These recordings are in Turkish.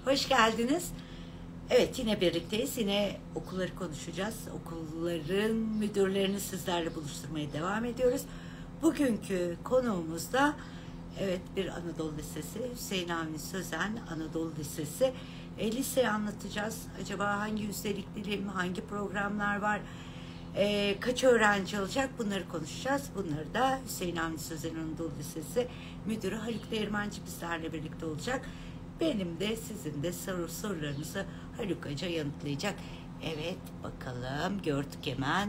Hoş geldiniz. Evet, yine birlikteyiz. Yine okulları konuşacağız. Okulların müdürlerini sizlerle buluşturmaya devam ediyoruz. Bugünkü konuğumuz da evet bir Anadolu Lisesi, Hüseyin Avni Sözen Anadolu Lisesi. Liseyi anlatacağız. Acaba hangi yüzdelik dilim, hangi programlar var, kaç öğrenci olacak, bunları konuşacağız. Bunları da Hüseyin Avni Sözen Anadolu Lisesi Müdürü Haluk Değirmenci bizlerle birlikte olacak. Benim de sizin de sorularınızı Haluk Hoca yanıtlayacak. Evet, bakalım gördük hemen.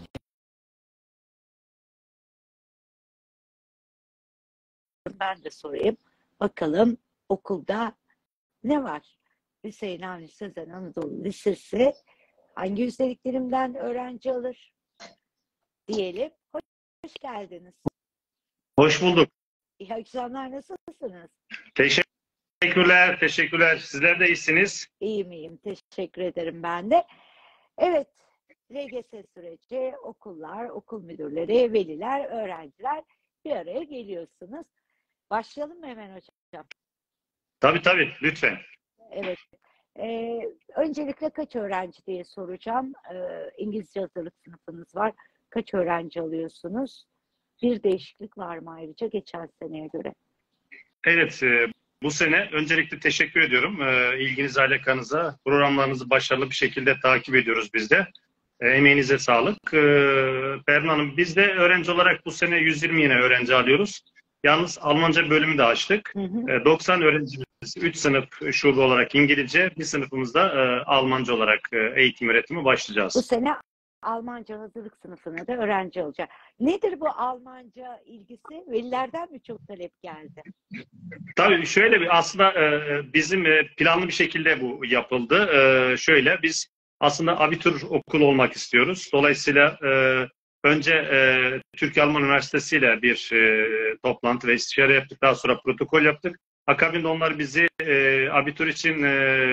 Ben de sorayım. Bakalım okulda ne var? Hüseyin Avni Sözen Anadolu Lisesi hangi yüzdeliklerimden öğrenci alır diyelim. Hoş geldiniz. Hoş bulduk. İyi akşamlar, nasılsınız? Teşekkürler, teşekkürler. Sizler de iyisiniz. İyiyim, teşekkür ederim ben de. Evet, LGS süreci, okullar, okul müdürleri, veliler, öğrenciler bir araya geliyorsunuz. Başlayalım mı hemen hocam? Tabii, lütfen. Evet. Öncelikle kaç öğrenci diye soracağım. İngilizce hazırlık sınıfınız var. Kaç öğrenci alıyorsunuz? Bir değişiklik var mı ayrıca geçen seneye göre? Evet, bu sene öncelikle teşekkür ediyorum. İlginize, alakanıza, programlarınızı başarılı bir şekilde takip ediyoruz biz de. Emeğinize sağlık. Berna Hanım, biz de öğrenci olarak bu sene 120 yine öğrenci alıyoruz. Yalnız Almanca bölümü de açtık. 90 öğrencimiz, 3 sınıf şube olarak İngilizce, bir sınıfımızda Almanca olarak eğitim öğretimi başlayacağız. Bu sene Almanca hazırlık sınıfına da öğrenci olacak. Nedir bu Almanca ilgisi? Velilerden mi çok talep geldi? Tabii şöyle bir aslında bizim planlı bir şekilde bu yapıldı. Şöyle biz aslında abitur okulu olmak istiyoruz. Dolayısıyla önce Türkiye-Alman Üniversitesi ile bir toplantı ve istişare yaptık. Daha sonra protokol yaptık. Akabinde onlar bizi abitur için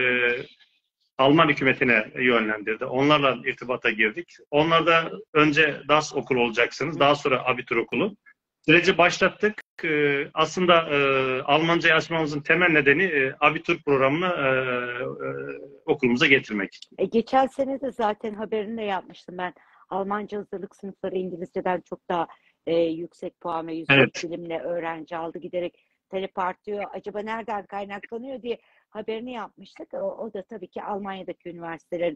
Alman hükümetine yönlendirdi. Onlarla irtibata girdik. Onlar da önce DAS okulu olacaksınız. Daha sonra abitur okulu. Süreci başlattık. Aslında Almancayı açmamızın temel nedeni abitur programını okulumuza getirmek. Geçen sene de zaten haberini de yapmıştım ben. Almanca hazırlık sınıfları İngilizceden çok daha yüksek puan ve yüksek dilimle öğrenci aldı. Giderek talep artıyor. Acaba nereden kaynaklanıyor diye haberini yapmıştık. O da tabii ki Almanya'daki üniversitelerin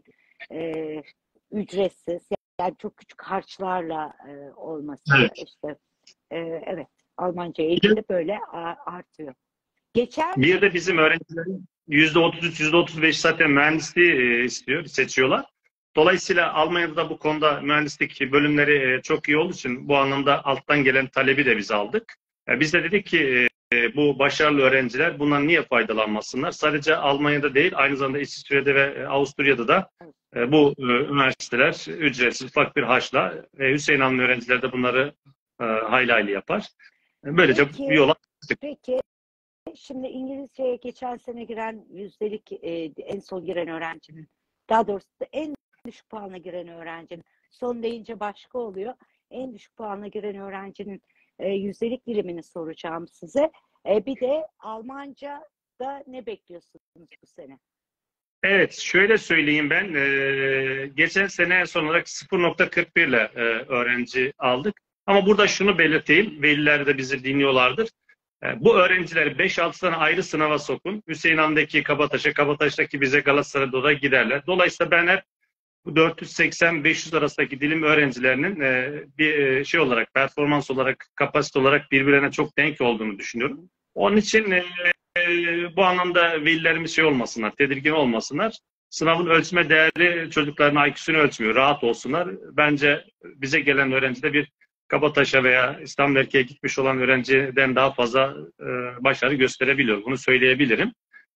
ücretsiz, yani çok küçük harçlarla olması. Evet. İşte evet, Almanca eğitim de böyle artıyor. Bir de bizim öğrencilerin %33, %35 zaten mühendisliği istiyor, seçiyorlar. Dolayısıyla Almanya'da da bu konuda mühendislik bölümleri çok iyi olduğu için bu anlamda alttan gelen talebi de biz aldık. Biz de dedik ki bu başarılı öğrenciler bundan niye faydalanmasınlar? Sadece Almanya'da değil, aynı zamanda İsviçre'de ve Avusturya'da da bu üniversiteler ücretsiz ufak bir harçla Hüseyin Avni öğrenciler de bunları hayli hayli yapar. Böylece Peki, bir yola çıktık. Peki. Şimdi İngilizceye geçen sene giren yüzdelik en son giren öğrencinin, daha doğrusu en düşük puanla giren öğrencinin, son deyince başka oluyor. En düşük puanla giren öğrencinin yüzdelik dilimini soracağım size. Bir de Almanca'da ne bekliyorsunuz bu sene? Evet, şöyle söyleyeyim ben. Geçen sene son olarak 0,41 ile öğrenci aldık. Ama burada şunu belirteyim, veliler de bizi dinliyorlardır. Bu öğrencileri 5-6 tane ayrı sınava sokun. Hüseyin Avni'deki Kabataş'a, Kabataş'taki bize Galatasaray'da da giderler. Dolayısıyla ben hep bu 480-500 arasındaki dilim öğrencilerinin bir şey olarak, performans olarak, kapasite olarak birbirine çok denk olduğunu düşünüyorum. Onun için bu anlamda velilerimiz şey olmasınlar, tedirgin olmasınlar. Sınavın ölçme değeri çocukların IQ'sunu ölçmüyor. Rahat olsunlar. Bence bize gelen öğrenci de bir Kabataş'a veya İstanbul Erkeğe gitmiş olan öğrenciden daha fazla başarı gösterebiliyor. Bunu söyleyebilirim.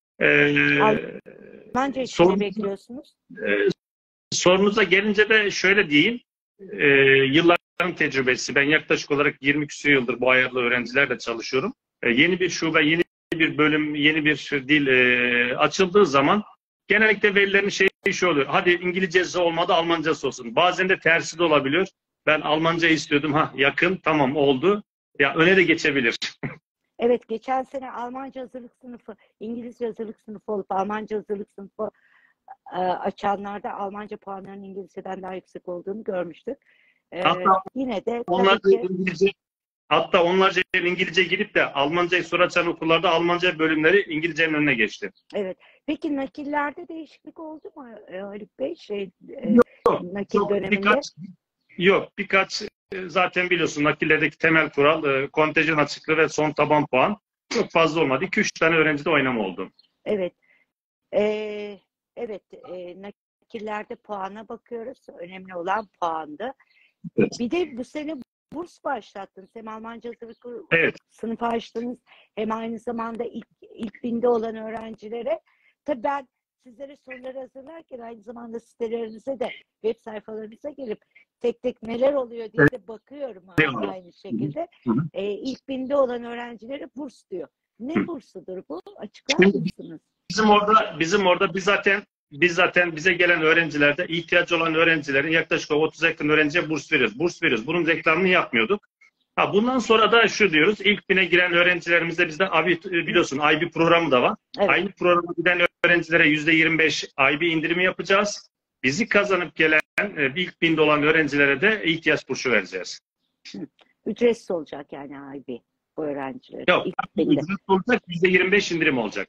Almanca için ne bekliyorsunuz? Sorunuza gelince de şöyle diyeyim. Yılların tecrübesi. Ben yaklaşık olarak 20 küsur yıldır bu ayarlı öğrencilerle çalışıyorum. Yeni bir şube, yeni bir bölüm, yeni bir dil açıldığı zaman genellikle velilerin şey oluyor. Hadi İngilizcesi olmadı, Almancası olsun. Bazen de tersi de olabiliyor. Ben Almanca istiyordum. Yakın, tamam oldu. Ya öne de geçebilir. Evet, geçen sene Almanca hazırlık sınıfı, İngilizce hazırlık sınıfı olup Almanca hazırlık sınıfı açanlarda Almanca puanlarının İngilizceden daha yüksek olduğunu görmüştük. Hatta Yine de tabii onlarca ki İngilizce hatta onlarca İngilizce girip de Almancayı soru açan okullarda Almanca bölümleri İngilizcenin önüne geçti. evet. Peki nakillerde değişiklik oldu mu Haluk Bey? Yok, Nakil döneminde. birkaç zaten biliyorsun nakillerdeki temel kural kontenjan açıklığı ve son taban puan. Çok fazla olmadı. 2-3 tane öğrencide oynama oldu. Evet. Evet. Nakillerde puana bakıyoruz. Önemli olan puandı. Evet. Bir de bu sene burs başlattınız. Hem Almanca hazırlık Evet. sınıfı açtınız. Hem aynı zamanda ilk binde olan öğrencilere. Tabii ben sizlere soruları hazırlarken aynı zamanda sitelerinize de web sayfalarınıza gelip tek tek neler oluyor diye de bakıyorum aynı şekilde. İlk binde olan öğrencilere burs diyor. Ne bursudur bu? Açıklar mısınız? Bizim orada biz zaten bize gelen öğrencilerde ihtiyacı olan öğrencilerin yaklaşık 30'a yakın öğrenciye burs veriyoruz. Bunun reklamını yapmıyorduk. Bundan sonra da şu diyoruz. İlk bine giren öğrencilerimizde bizde biliyorsun IB programı da var. Evet. Aynı programa giden öğrencilere %25 IB indirimi yapacağız. Bizi kazanıp gelen ilk binde olan öğrencilere de ihtiyaç bursu vereceğiz. Ücretsiz olacak yani IB bu öğrencilere. Yok, ücretsiz olacak, %25 indirim olacak.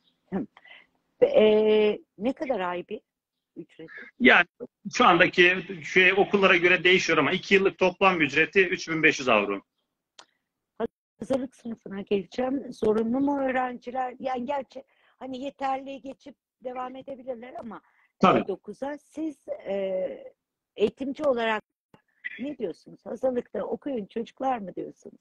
Ne kadar IB ücreti? Yani şu andaki okullara göre değişiyor ama 2 yıllık toplam ücreti 3.500 avro. Hazırlık sınıfına geleceğim. Zorunlu mu öğrenciler? Yani gerçi hani yeterliği geçip devam edebilirler ama 9'a siz eğitimci olarak ne diyorsunuz? Hazırlıkta okuyun çocuklar mı diyorsunuz?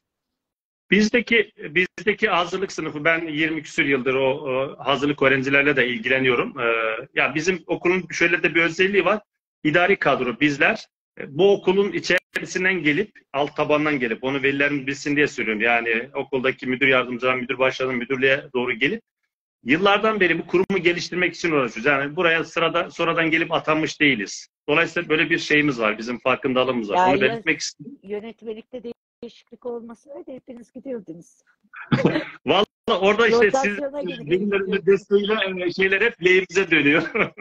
Bizdeki hazırlık sınıfı, ben 20 küsur yıldır o hazırlık öğrencilerle de ilgileniyorum. Ya bizim okulun şöyle de bir özelliği var. İdari kadro bizler bu okulun içerisinden gelip alt tabandan gelip onu velilerimiz bilsin diye söylüyorum. Yani okuldaki müdür yardımcıları, müdür başkanı müdürlüğe doğru gelip yıllardan beri bu kurumu geliştirmek için uğraşıyoruz. Yani buraya sonradan gelip atanmış değiliz. Dolayısıyla böyle bir şeyimiz var. Bizim farkındalığımız var. Yani onu belirtmek istedim. Yönetmelikte değişiklik olmasaydı hepiniz gidiyordunuz. Vallahi orada işte siz Rotasyona velilerimizin desteğiyle şeyler hep lehimize dönüyor.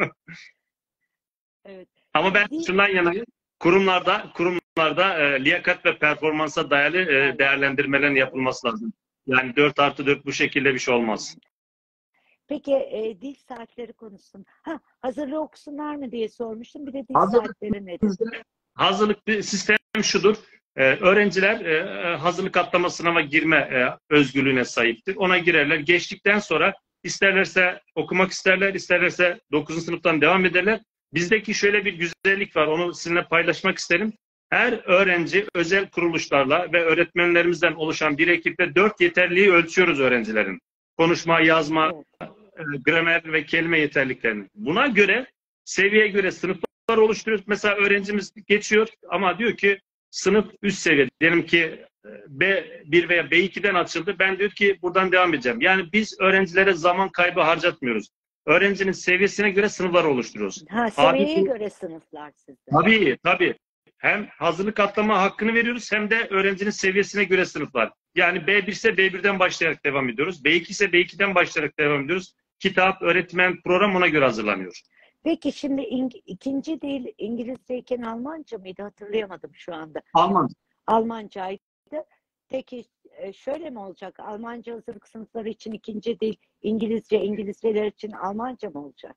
Evet. Ama ben şundan yanayım. Kurumlarda liyakat ve performansa dayalı değerlendirmelerin yapılması lazım. Yani 4+4 bu şekilde bir şey olmaz. Peki dil saatleri konusunda. Hazırlığı okusunlar mı diye sormuştum. Bir de dil saatleri nedir? Hazırlık bir sistem şudur. Öğrenciler hazırlık atlama sınava girme özgürlüğüne sahiptir. Ona girerler. Geçtikten sonra isterlerse okumak isterlerse 9. sınıftan devam ederler. Bizdeki şöyle bir güzellik var. Onu sizinle paylaşmak isterim. Her öğrenci özel kuruluşlarla ve öğretmenlerimizden oluşan bir ekiple 4 yeterliliği ölçüyoruz öğrencilerin. Konuşma, yazma, gramer ve kelime yeterliliklerini. Buna göre, seviyeye göre sınıflar oluşturuyoruz. Mesela öğrencimiz geçiyor ama diyor ki sınıf üst seviye. Diyelim ki B1 veya B2'den açıldı. Ben diyor ki buradan devam edeceğim. Yani biz öğrencilere zaman kaybı harcatmıyoruz. Öğrencinin seviyesine göre sınıflar oluşturuyoruz. Seviyeye göre sınıflar sizde. Tabii. Hem hazırlık atlama hakkını veriyoruz hem de öğrencinin seviyesine göre sınıflar. Yani B1 ise B1'den başlayarak devam ediyoruz. B2 ise B2'den başlayarak devam ediyoruz. Kitap, öğretmen, program ona göre hazırlanıyor. Peki şimdi ikinci dil İngilizceyken Almanca mıydı? Hatırlayamadım şu anda. Almancaydı. Peki şöyle mi olacak? Almanca hazırlık sınıfları için ikinci dil İngilizce, İngilizceler için Almanca mı olacak?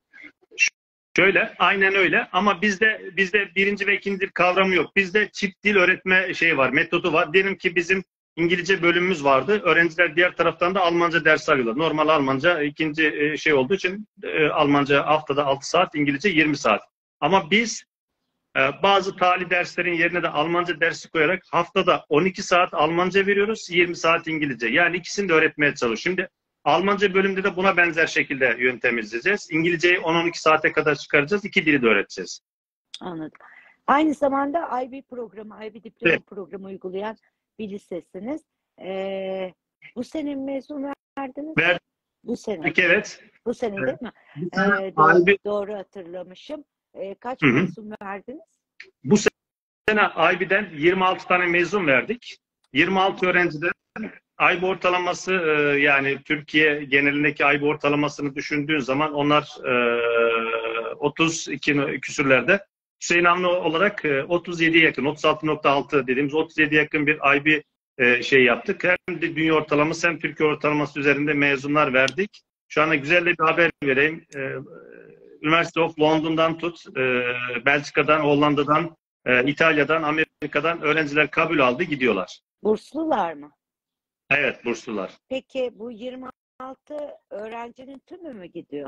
Şöyle, aynen öyle ama bizde birinci ve ikinci dil kavramı yok. Bizde çift dil öğretme var, metodu var. Diyelim ki bizim İngilizce bölümümüz vardı. Öğrenciler diğer taraftan da Almanca ders alıyorlar. Normal Almanca ikinci olduğu için Almanca haftada 6 saat, İngilizce 20 saat. Ama biz bazı tali derslerin yerine de Almanca dersi koyarak haftada 12 saat Almanca veriyoruz, 20 saat İngilizce. Yani ikisini de öğretmeye çalışıyoruz. Şimdi Almanca bölümde de buna benzer şekilde yöntem izleyeceğiz. İngilizceyi 10-12 saate kadar çıkaracağız. 2 dili de öğreteceğiz. Anladım. Aynı zamanda IB programı, IB diploma programı uygulayan bir lisesiniz. Bu sene mezun verdiniz? Bu sene. Evet. Bu sene değil mi? Doğru hatırlamışım. Kaç mezun verdiniz? Bu sene IB'den 26 tane mezun verdik. 26 öğrenciden IB ortalaması yani Türkiye genelindeki IB ortalamasını düşündüğün zaman onlar 32 küsürlerde. Hüseyin Avni olarak 37'ye yakın, 36.6 dediğimiz 37 yakın bir IB şey yaptık. Hem de dünya ortalaması hem Türkiye ortalaması üzerinde mezunlar verdik. Şu anda güzel de bir haber vereyim. University of London'dan tut, Belçika'dan, Hollanda'dan, İtalya'dan, Amerika'dan öğrenciler kabul aldı, gidiyorlar. Burslular mı? Evet, burslular. Peki bu 26 öğrencinin tümü mü gidiyor?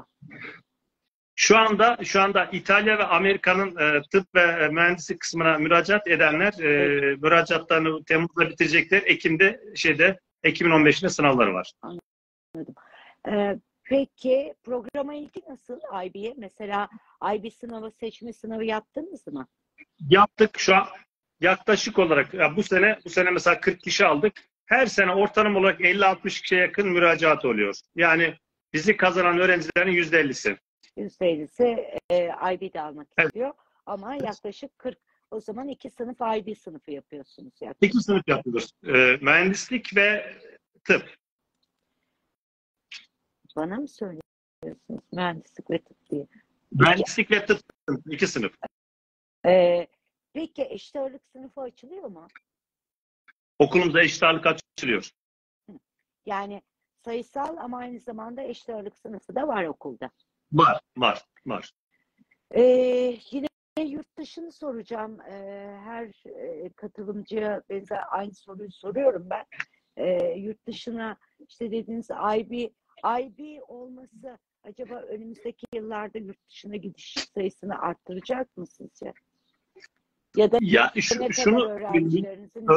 Şu anda İtalya ve Amerika'nın tıp ve mühendislik kısmına müracaat edenler müracaatlarını Temmuz'da bitirecekler. Ekim'in 15'inde sınavları var. Anladım. Peki programa ilgi nasıl IB'ye? Mesela IB sınavı, seçme sınavı yaptınız mı? Yaptık şu an yaklaşık olarak bu sene mesela 40 kişi aldık. Her sene ortalama olarak 50-60 kişiye yakın müracaat oluyor. Yani bizi kazanan öğrencilerin %50'si. %50'si IB'de almak Evet. istiyor. Ama yaklaşık 40. O zaman 2 sınıf IB sınıfı yapıyorsunuz. Yaklaşık. 2 sınıf yapıyoruz. Mühendislik ve tıp. Bana mı söylüyorsunuz mühendislik ve tıp diye? Mühendislik ve tıp 2 sınıf. Peki eşit ağırlık sınıfı açılıyor mu? Okulumuzda eşit ağırlık açılıyor. Yani sayısal ama aynı zamanda eşit ağırlık sınıfı da var okulda. Var. Yine yurt dışını soracağım. Her katılımcıya benzer aynı soruyu soruyorum ben. Yurt dışına işte dediğiniz IB olması acaba önümüzdeki yıllarda yurt dışına gidiş sayısını arttıracak mı sizce? Ya da şunu öğrencilerinizin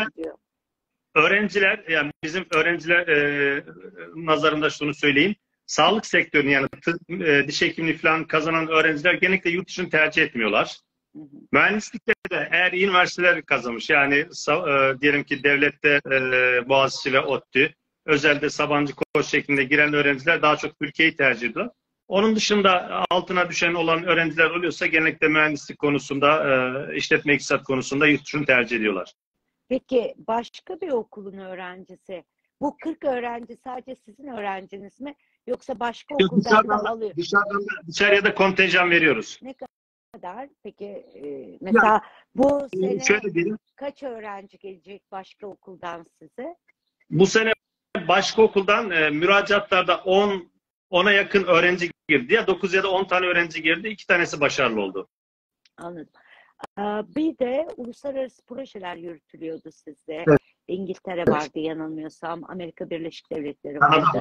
öğrenciler yani bizim öğrenciler nazarında şunu söyleyeyim. Sağlık sektörünü yani diş hekimliği falan kazanan öğrenciler genellikle yurt dışını tercih etmiyorlar. Mühendislikte de eğer üniversiteler kazanmış yani diyelim ki devlette Boğaziçi ve ODTÜ, özelde Sabancı Koç şeklinde giren öğrenciler daha çok Türkiye'yi tercih ediyor. Onun dışında altına düşen olan öğrenciler oluyorsa genellikle mühendislik konusunda, işletme iktisat konusunda yurt dışını tercih ediyorlar. Peki başka bir okulun öğrencisi, bu 40 öğrenci sadece sizin öğrenciniz mi? Yoksa başka okuldan da alıyor? Dışarıya da kontenjan veriyoruz. Ne kadar? Peki mesela bu sene şöyle diyelim, kaç öğrenci gelecek başka okuldan size? Bu sene başka okuldan müracaatlarda 10'a yakın öğrenci girdi. Ya 9 ya da 10 tane öğrenci girdi. 2 tanesi başarılı oldu. Anladım. Bir de uluslararası projeler yürütülüyordu sizde. Evet. İngiltere vardı yanılmıyorsam. Amerika Birleşik Devletleri vardı.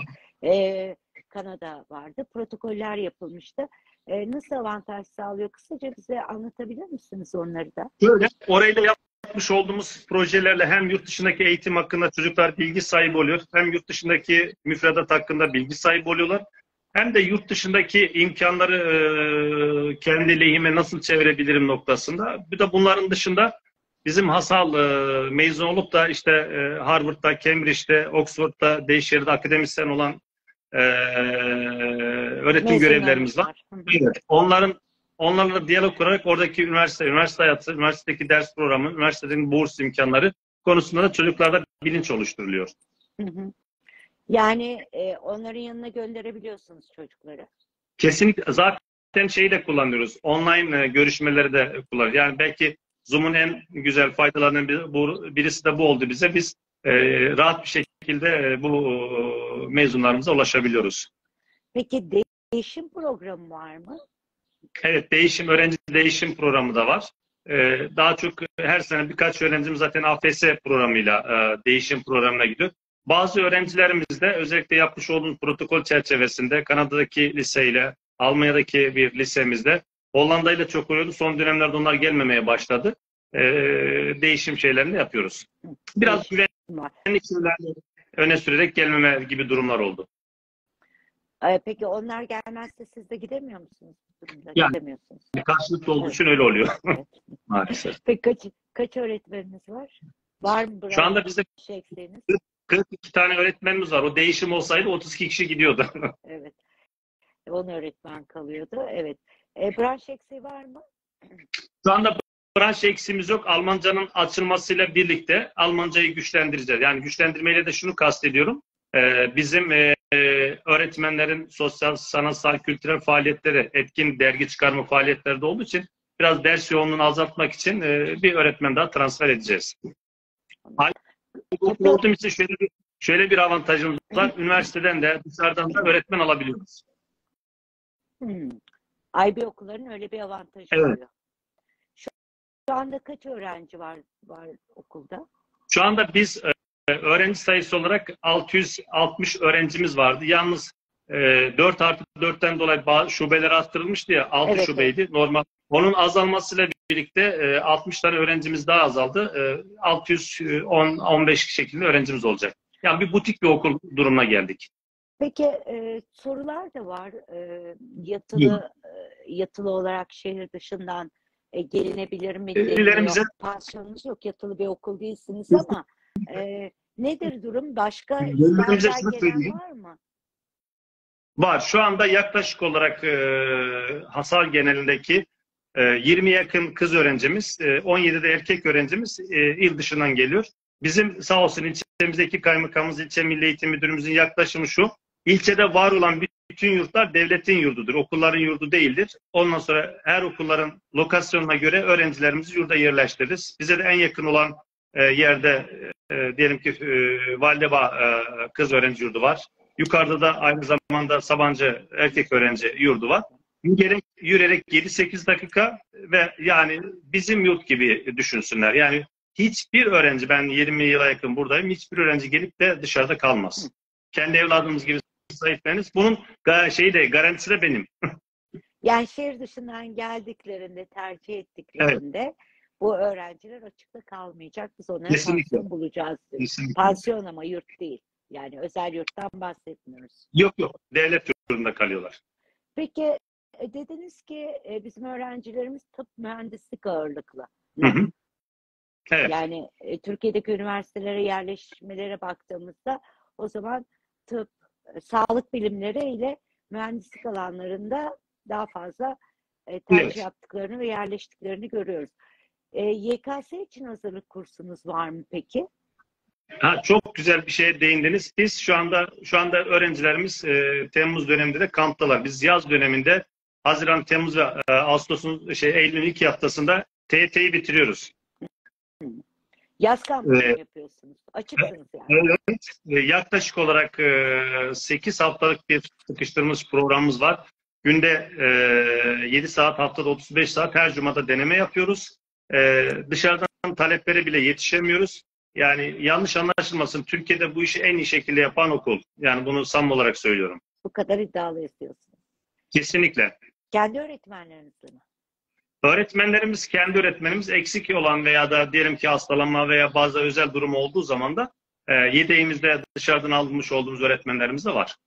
Kanada vardı. Protokoller yapılmıştı. Nasıl avantaj sağlıyor? Kısaca bize anlatabilir misiniz onları da? Şöyle, orayla yapmış olduğumuz projelerle hem yurt dışındaki eğitim hakkında çocuklar bilgi sahibi oluyor, hem yurt dışındaki müfredat hakkında bilgi sahibi oluyorlar, hem de yurt dışındaki imkanları kendi lehime nasıl çevirebilirim noktasında. Bir de bunların dışında bizim Hasal mezun olup da işte Harvard'da, Cambridge'de, Oxford'da değişik akademisyen olan öğretim görevlilerimiz var. Evet. Onlarla diyalog kurarak oradaki üniversite hayatı, üniversitedeki ders programı, üniversitelerin burs imkanları konusunda da çocuklarda bilinç oluşturuluyor. Yani onların yanına gönderebiliyorsunuz çocukları. Kesinlikle. Zaten şeyi de kullanıyoruz. Online görüşmeleri de kullanıyoruz. Yani belki Zoom'un en güzel faydalarından birisi de bu oldu bize. Biz rahat bir şekilde bu mezunlarımıza ulaşabiliyoruz. Peki değişim programı var mı? Evet, öğrenci değişim programı da var. Daha çok her sene birkaç öğrencimiz zaten AFS programıyla değişim programına gidiyor. Bazı öğrencilerimiz de özellikle yapmış olduğumuz protokol çerçevesinde Kanada'daki liseyle, Almanya'daki bir lisemizde, Hollanda ile çok oluyordu. Son dönemlerde onlar gelmemeye başladı. Değişim şeylerini yapıyoruz. Biraz güvenlik şeylerini öne sürerek gelmeme gibi durumlar oldu. Peki onlar gelmezse siz de gidemiyor musunuz? Yani gidemiyorsunuz. karşılıklı olduğu için öyle oluyor. Evet. Maalesef. Peki kaç öğretmeniniz var? Var mı? Şu anda bizim 42 tane öğretmenimiz var. O değişim olsaydı 32 kişi gidiyordu. Evet. 10 öğretmen kalıyordu. Evet. Branş eksiği var mı? Şu anda branş eksiğimiz yok. Almancanın açılmasıyla birlikte Almancayı güçlendireceğiz. Yani güçlendirmeyle de şunu kastediyorum. Bizim öğretmenlerin sosyal, sanatsal, kültürel faaliyetleri, etkin dergi çıkarma faaliyetleri de olduğu için biraz ders yoğunluğunu azaltmak için bir öğretmen daha transfer edeceğiz. Olduğum için şöyle bir avantajımız var. Üniversiteden de dışarıdan da öğretmen alabiliyoruz. IB okullarının öyle bir avantajı oluyor. Şu anda kaç öğrenci var okulda? Şu anda biz öğrenci sayısı olarak 660 öğrencimiz vardı. Yalnız 4+4'ten dolayı bazı şubeler arttırılmıştı ya, 6 Evet, şubeydi. Evet. Normal. Onun azalmasıyla birlikte 60 tane öğrencimiz daha azaldı. 610-15 şeklinde öğrencimiz olacak. Yani bir butik bir okul durumuna geldik. Peki sorular da var. Yatılı olarak şehir dışından gelinebilir mi? Velilerimize Pansiyonunuz yok, yatılı bir okul değilsiniz ama nedir durum? Başka isterden gelen var mı? Var. Şu anda yaklaşık olarak Hasar genelindeki 20 yakın kız öğrencimiz, 17 de erkek öğrencimiz il dışından geliyor. Bizim sağ olsun ilçemizdeki kaymakamımız, ilçe Milli Eğitim Müdürümüzün yaklaşımı şu: İlçede var olan bütün yurtlar devletin yurdudur. Okulların yurdu değildir. Ondan sonra her okulların lokasyonuna göre öğrencilerimizi yurda yerleştiririz. Bize de en yakın olan yerde diyelim ki Validebağ kız öğrenci yurdu var. Yukarıda da aynı zamanda Sabancı erkek öğrenci yurdu var. Yürüyerek 7-8 dakika ve yani bizim yurt gibi düşünsünler. Yani hiçbir öğrenci, ben 20 yıla yakın buradayım, hiçbir öğrenci gelip de dışarıda kalmaz. Kendi evladımız gibi sahipleniriz. Bunun garantisi de benim. Yani şehir dışından geldiklerinde, tercih ettiklerinde evet, bu öğrenciler açıkta kalmayacak. Biz onlara pansiyon bulacağız. Kesinlikle. Pansiyon ama yurt değil. Yani özel yurttan bahsetmiyoruz. Yok. Devlet yurdunda kalıyorlar. Peki dediniz ki bizim öğrencilerimiz tıp mühendislik ağırlıklı. Hı. Evet. Yani Türkiye'deki üniversitelere yerleşmelere baktığımızda o zaman tıp, sağlık bilimleri ile mühendislik alanlarında daha fazla tercih yaptıklarını ve yerleştiklerini görüyoruz. YKS için hazırlık kursunuz var mı peki? Çok güzel bir şeye değindiniz. Biz şu anda öğrencilerimiz Temmuz döneminde de kamptalar. Biz yaz döneminde Haziran, Temmuz ve Ağustos'un Eylül'ün 2 haftasında TYT'yi bitiriyoruz. Yaz kampı yapıyorsunuz. Açıksınız yani. Evet. Yaklaşık olarak 8 haftalık bir sıkıştırılmış programımız var. Günde 7 saat, haftada 35 saat her cumada deneme yapıyoruz. Dışarıdan taleplere bile yetişemiyoruz. Yani yanlış anlaşılmasın, Türkiye'de bu işi en iyi şekilde yapan okul. Yani bunu samimi olarak söylüyorum. Bu kadar iddialı istiyorsunuz. Kesinlikle. Kendi öğretmenlerinizle mi? Öğretmenlerimiz, kendi öğretmenimiz eksik olan veya da diyelim ki hastalanma veya bazı özel durum olduğu zaman da yedeğimizde dışarıdan almış olduğumuz öğretmenlerimiz de var.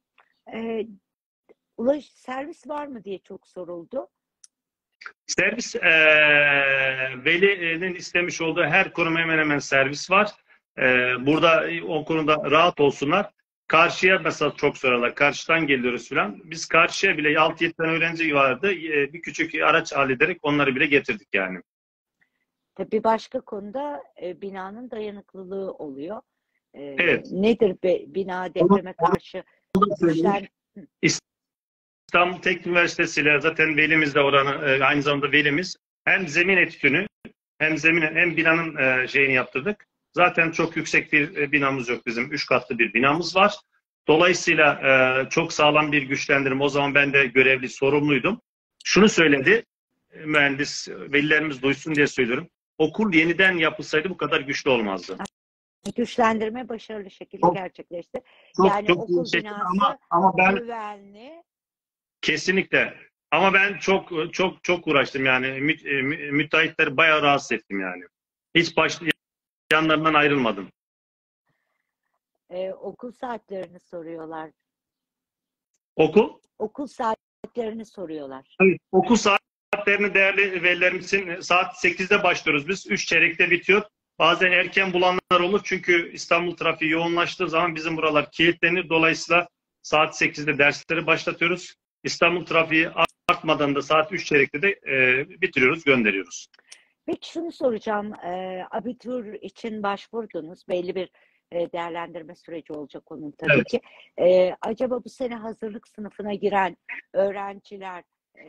Servis var mı diye çok soruldu. Servis, velinin istemiş olduğu her kuruma hemen hemen servis var. Burada o konuda rahat olsunlar. Karşıya mesela çok sorarlar. Karşıdan geliyoruz falan. Biz karşıya bile 6-7 tane öğrenci vardı. Bir küçük araç hallederek onları bile getirdik yani. Tabii başka konuda binanın dayanıklılığı oluyor. Evet. Nedir bina depreme karşı? İstanbul Teknik Üniversitesi ile zaten velimiz de oranın aynı zamanda velimiz. Hem zemin etüdünü hem binanın şeyini yaptırdık. Zaten çok yüksek bir binamız yok bizim. 3 katlı bir binamız var. Dolayısıyla çok sağlam bir güçlendirme. O zaman ben de görevli, sorumluydum. Şunu söyledi mühendis, velilerimiz duysun diye söylüyorum. Okul yeniden yapılsaydı bu kadar güçlü olmazdı. Güçlendirme başarılı şekilde gerçekleşti. Yani okul binası ama ben güvenli. Kesinlikle. Ama ben çok uğraştım yani. Müteahhitleri bayağı rahatsız ettim yani. Hiç yanlarından ayrılmadım. Okul saatlerini soruyorlar. Okul saatlerini soruyorlar. Evet, okul saatlerini değerli velilerimizin saat 8'de başlıyoruz biz. 3 çeyrekte bitiyor. Bazen erken bulanlar olur çünkü İstanbul trafiği yoğunlaştığı zaman bizim buralar kilitlenir. Dolayısıyla saat 8'de dersleri başlatıyoruz. İstanbul trafiği artmadan da saat 3 çeyrekte de bitiriyoruz, gönderiyoruz. Peki şunu soracağım. Abitur için başvurdunuz. Belli bir değerlendirme süreci olacak onun tabii Evet. ki. Acaba bu sene hazırlık sınıfına giren öğrenciler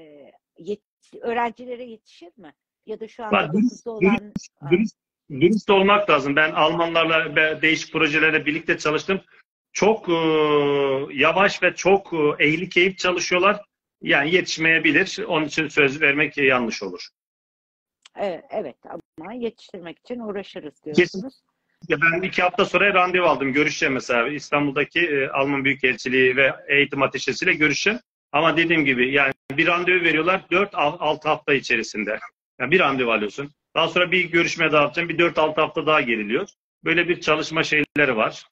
öğrencilere yetişir mi? Ya da şu anda Bak, dürüst, 9'da dürüst, olan dürüst, dürüst olmak lazım. Ben Almanlarla değişik projelerle birlikte çalıştım. Çok yavaş ve çok ehli keyif çalışıyorlar. Yani yetişmeyebilir. Onun için söz vermek yanlış olur. evet, ama yetiştirmek için uğraşırız Kesinlikle. diyorsunuz. Ben 2 hafta sonra randevu aldım. Görüşeceğim mesela. İstanbul'daki Alman Büyükelçiliği ve Eğitim Ateşesi'yle görüşeceğim. Ama dediğim gibi yani bir randevu veriyorlar 4-6 hafta içerisinde. Yani bir randevu alıyorsun. Daha sonra bir görüşme daha yapacaksın. Bir 4-6 hafta daha geriliyor. Böyle bir çalışma şeyleri var.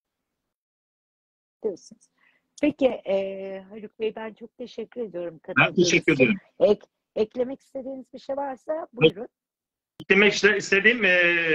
Diyorsunuz. Peki Haluk Bey, ben çok teşekkür ediyorum Ben katıldığınız teşekkür için. ederim. Eklemek istediğiniz bir şey varsa buyurun. Demek istediğim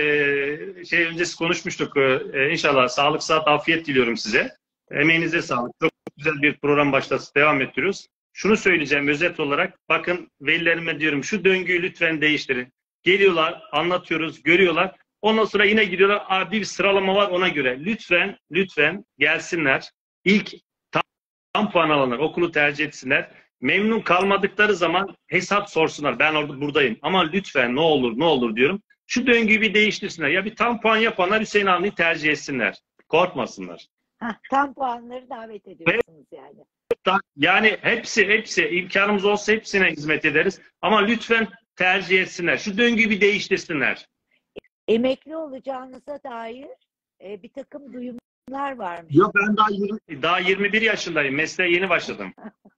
öncesi konuşmuştuk. İnşallah sağlık, sıhhat, afiyet diliyorum size. Emeğinize sağlık. Çok güzel bir program başlatıp devam ettiriyoruz. Şunu söyleyeceğim özet olarak. Bakın velilerime diyorum şu döngüyü lütfen değiştirin. Geliyorlar, anlatıyoruz, görüyorlar. Ondan sonra yine gidiyorlar. Bir sıralama var ona göre. Lütfen gelsinler. İlk tam puan alanlar okulu tercih etsinler. Memnun kalmadıkları zaman hesap sorsunlar. Ben orada buradayım. Ama lütfen ne olur diyorum. Şu döngüyü bir değiştirsinler. Ya bir tam puan yapanlar Hüseyin Avni'yi tercih etsinler. Korkmasınlar. Tam puanları davet Ve ediyorsunuz yani. yani hepsi imkanımız olsa hepsine hizmet ederiz. Ama lütfen tercih etsinler. Şu döngüyü bir değiştirsinler. Emekli olacağınıza dair bir takım duyumlar varmış. Yok, ben daha 21 yaşındayım. Mesleğe yeni başladım.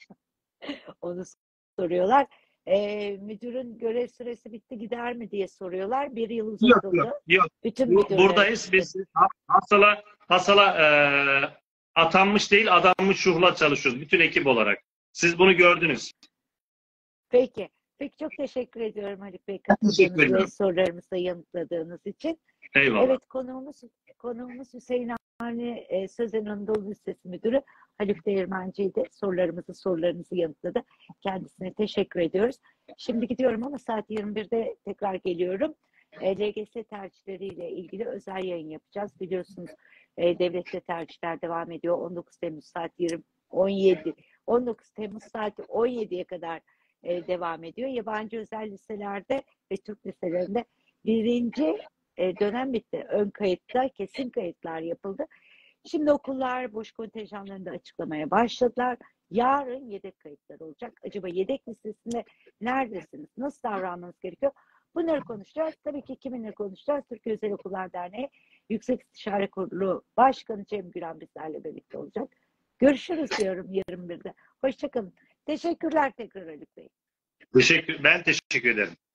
Onu soruyorlar. Müdürün görev süresi bitti, gider mi diye soruyorlar. Bir yıl uzatıldı. Yok. Bütün müdürler Buradayız. Biz hasala atanmış değil adanmış ruhla çalışıyoruz. Bütün ekip olarak. Siz bunu gördünüz. Peki. Peki, çok teşekkür ediyorum Haluk Bey Teşekkür katıldığınız ve ederim. sorularımızı yanıtladığınız için. Eyvallah. Evet, konuğumuz Hüseyin Avni Sözen Anadolu Lisesi Müdürü Haluk Değirmenci'ydi. Sorularınızı yanıtladı. Kendisine teşekkür ediyoruz. Şimdi gidiyorum ama saat 21'de tekrar geliyorum. LGS tercihleriyle ilgili özel yayın yapacağız. Biliyorsunuz devlette tercihler devam ediyor. 19 Temmuz saat 19 Temmuz saat 17'ye kadar devam ediyor. Yabancı özel liselerde ve Türk liselerinde birinci dönem bitti. Ön kayıtta kesin kayıtlar yapıldı. Şimdi okullar boş kontenjanlarını da açıklamaya başladılar. Yarın yedek kayıtlar olacak. Acaba yedek listesinde neredesiniz? Nasıl davranmanız gerekiyor? Bunları konuşacağız. Tabii ki kiminle konuşacağız? Türkiye Özel Okullar Derneği Yüksek İstişare Kurulu Başkanı Cem Güran bizlerle birlikte olacak. Görüşürüz diyorum 21'de. Hoşçakalın. Teşekkürler tekrar Haluk Bey. Ben teşekkür ederim.